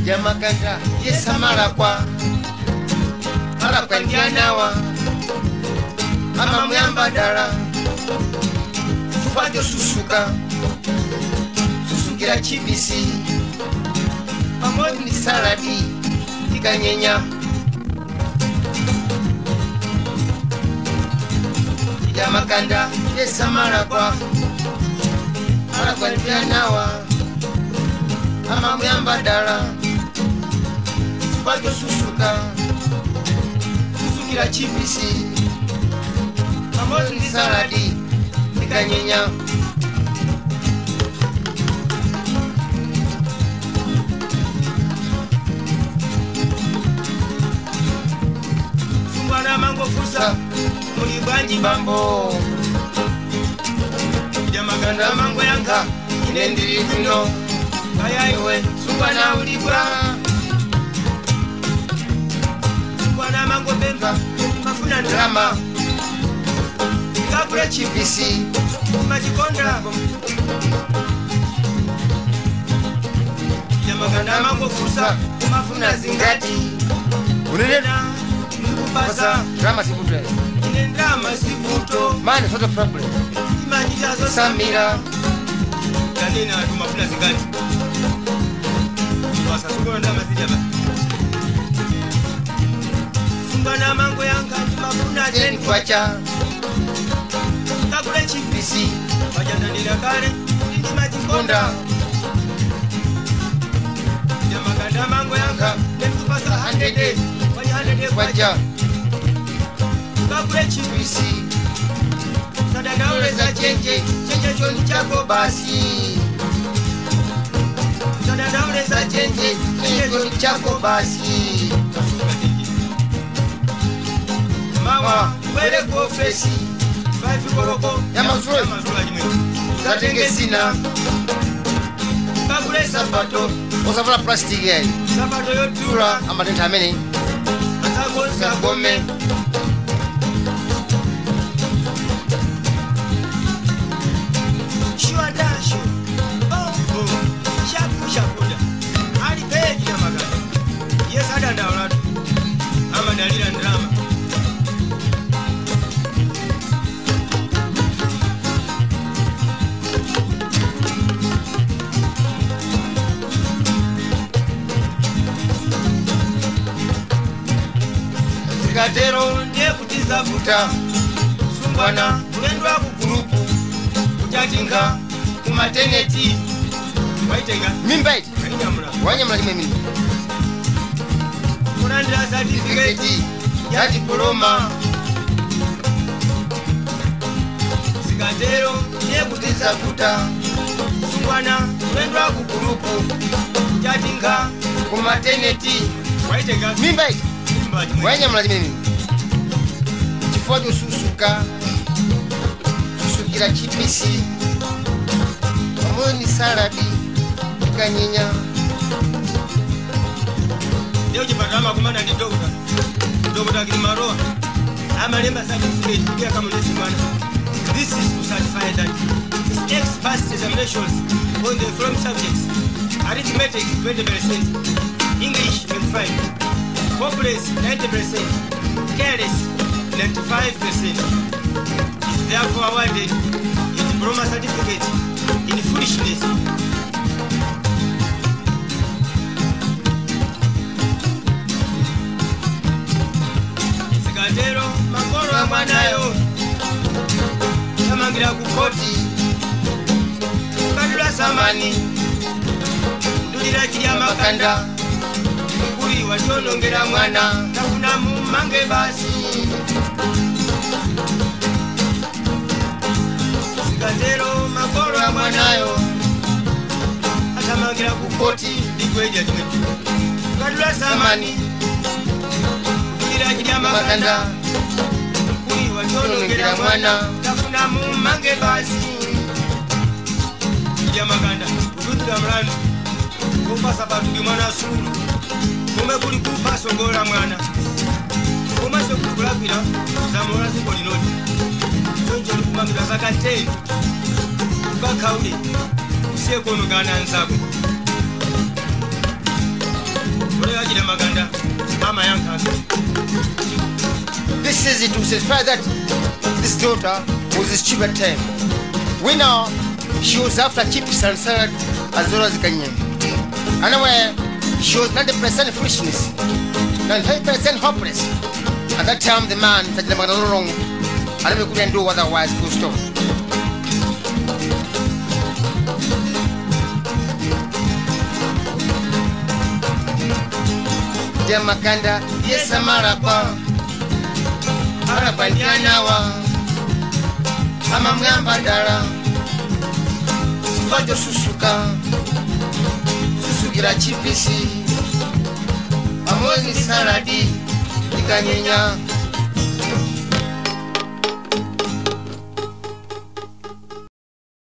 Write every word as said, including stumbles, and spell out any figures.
Chidyamakanda yesamala kwa ala kwa ndianawa ama muyamba dala fufajo susuka susukira chibisi pamoja ni saladi ikanyenya Chidyamakanda yesamala kwa ala kwa ndianawa ama muyamba dala fufajo susuka susukira chibisi pamoja ni saladi ikanyenya Sumbwana mango fusa muli bwanji bambo Chidyamakanda mango yanka inendiri kuno kaya iwe sumbwana ulibwa Sumbwana mango bemba mafuna drama kakule chipisi majikonda Chidyamakanda mango fusa mafuna zingati Unena Pasa drama sivuto. Ine drama sivuto Man is not a problem. Imajitazo samira Kanina tumafuna zingati Pasa sukuna drama zijaba Sumbwana mango yanka mafuna jeni kwacha kakule chipisi wajandanira kale ndi majikonda Chidyamakanda mango yanka nemtupasa hundred kwani hundred kwacha kakule chipisi sadadauleza chenje chenje choni chako basi sadadauleza chenje chenje choni chako basi mawa wele kuofesi five koroko Yamazwe. zatenge sina kakule sapato Osafuna plastic yeye. sapato yotura Amatenta amene. atagonza gome shua dasho oh oh shaku shakuda ali peji na magana yes ada ndaulatu ama dalila drama Katero ndiye kutiza vuta Sumbwana kulendwa kukurupu Kuchatinga kumateneti Waitenga Mimba iti. Kanyamula Wanyamula kime mimba. Kunandira certificate ya diploma Sikatero ndiye kutiza vuta Sumbwana kulendwa kukurupu Kuchatinga kumateneti Waitenga Mimba iti. Wanyamula kime mimba. Chifuajo susuka susukira chipisi pamoja ni saladi ikanyenya Leo jipatama kumana ni dokta Dokta Kilimaroa Amalemba certificate Kia kama nesi mwana This is to certify that his ex-past examinations on the from subjects Arithmetic twenty percent English twenty-five Populace ninety percent Careless ninety-five percent Is therefore awarded a diploma certificate in foolishness Sikatero makoro wa mwanayo Samangira kukoti Kadula samani Ndulira Chidyamakanda Mkuri wachonongera mwana Tafuna mumange basi Sikatero makoro wa mwanayo Samangira kukoti Ligweja jimeti Kadula samani Ndulira Chidyamakanda Mkuri wachonongera mwana Tafuna mumange basi Chidyamakanda Kututa mrani Kupasa patuki mwana suru Kume kuli kupa songola mwana Kuma se kukulapira Zamora ziko linoti Choncho lukumamira zaka ten Kuka kauli Usiye kono gana nzabu Chidyamakanda mama yankaga. This is it to certify that this daughter was his chief at time. We know she was after chips and salad as well as Kanyam. Anyway, she was ninety percent foolishness, ninety-five percent hopeless. At that time, the man said, "I'm wrong. I never couldn't do otherwise." Full stop. Chidyamakanda, yes, Amarapa, Arabandianawa, Amamgambadara, Sivajo Susuka, Susugira Chipisi, Amoni Saradi, Ikanyenya.